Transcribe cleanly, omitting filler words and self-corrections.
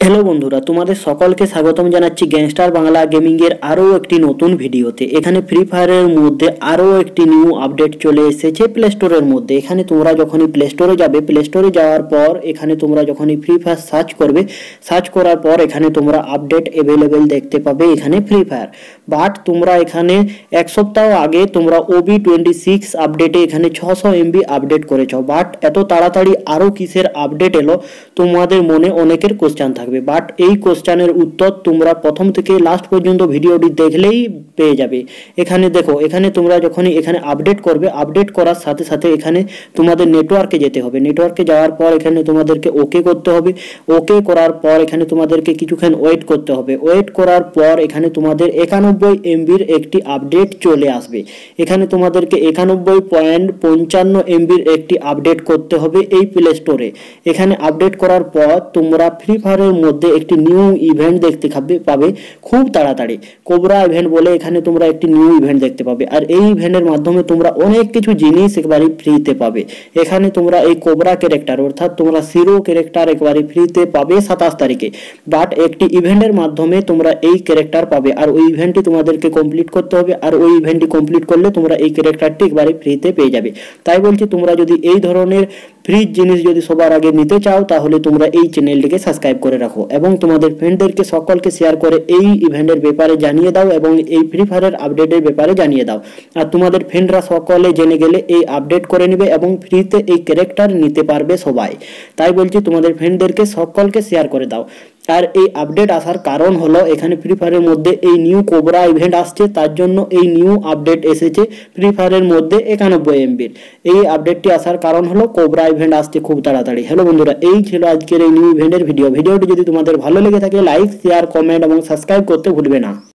Hello বন্ধুরা, তোমাদের সকলকে স্বাগতম জানাচ্ছি গ্যাংস্টার বাংলা গেমিং এর আরো একটি নতুন ভিডিওতে। এখানে ফ্রি ফায়ারের মধ্যে আরো একটি নিউ আপডেট চলে এসেছে প্লে স্টোরের মধ্যে। এখানে তোমরা যখনই প্লে স্টোরে যাবে, প্লে স্টোরে যাওয়ার পর এখানে তোমরা যখনই ফ্রি ফায়ার সার্চ করবে, সার্চ করার পর এখানে তোমরা আপডেট অ্যাভেলেবেল দেখতে পাবে এখানে ফ্রি ফায়ার। বাট তোমরা এখানে এক সপ্তাহ আগে তোমরা OB26 আপডেটে এখানে 600 MB আপডেট করেছো। বাট এত তাড়াতাড়ি আরো কিসের আপডেট এলো তোমাদের মনে অনেকের কোশ্চেন থাকবে। বাট এই কোশ্চেনের উত্তর তোমরা প্রথম থেকে লাস্ট পর্যন্ত ভিডিওটি দেখলেই পেয়ে যাবে। এখানে দেখো, এখানে তোমরা যখনই এখানে আপডেট করবে, আপডেট করার সাথে সাথে এখানে তোমাদের নেটওয়ার্কে যেতে হবে। নেটওয়ার্কে যাওয়ার পর এখানে তোমাদেরকে ওকে করতে হবে। ওকে করার পর এখানে তোমাদেরকে কিছুক্ষণ ওয়েট করতে হবে। ওয়েট করার পর এখানে তোমাদের 91 MBর একটি আপডেট চলে আসবে। এখানে তোমাদেরকে 91.55 MBর একটি আপডেট করতে হবে এই প্লে স্টোরে। এখানে আপডেট করার পর তোমরা ফ্রি ফায়ারের মধ্যে একটি নিউ ইভেন্ট দেখতে পাবে খুব তাড়াতাড়ি। কোবরা ইভেন্ট বলে এখানে তোমরা একটি নিউ ইভেন্ট দেখতে পাবে। আর এই ইভেন্টের মাধ্যমে তোমরা অনেক কিছু জিনিস একবারে ফ্রিতে পাবে। এখানে তোমরা এই কোবরা ক্যারেক্টার অর্থাৎ তোমরা সিরো ক্যারেক্টার একবারে ফ্রিতে পাবে 27 তারিখে। বাট একটি ইভেন্টের মাধ্যমে তোমরা এই ক্যারেক্টার পাবে। আর ওই ইভেন্টটি তোমাদেরকে কমপ্লিট করতে হবে। আর ওই ইভেন্টটি কমপ্লিট করলে তোমরা এই ক্যারেক্টারটি একবারে ফ্রিতে পেয়ে যাবে। তাই বলছি, তোমরা যদি এই ধরনের ফ্রি জিনিস যদি সবার আগে নিতে চাও তাহলে তোমরা এই চ্যানেলটিকে সাবস্ক্রাইব করে রাখো এবং তোমাদের ফ্রেন্ডদেরকে সকলকে শেয়ার করে এই ইভেন্টের ব্যাপারে জানিয়ে দাও এবং এই ফ্রি ফায়ারের আপডেটের ব্যাপারে জানিয়ে দাও। আর তোমাদের ফ্রেন্ডরা সকলে জেনে গেলে এই আপডেট করে নেবে এবং ফ্রিতে এই ক্যারেক্টার নিতে পারবে সবাই। তাই বলছি, তোমাদের ফ্রেন্ডদেরকে সকলকে শেয়ার করে দাও। আর এই আপডেট আসার কারণ হলো এখানে ফ্রি ফায়ারের মধ্যে এই নিউ কোবরা ইভেন্ট আসছে, তার জন্য এই নিউ আপডেট এসেছে ফ্রি ফায়ারের মধ্যে 91 MBর। এই আপডেটটি আসার কারণ হলো কোবরা ইভেন্ট আসছে খুব তাড়াতাড়ি। হ্যালো বন্ধুরা, এই ছিল আজকের এই নিউ ইভেন্টের ভিডিওটি যদি তোমাদের ভালো লেগে থাকে লাইক, শেয়ার, কমেন্ট এবং সাবস্ক্রাইব করতে ভুলবে না।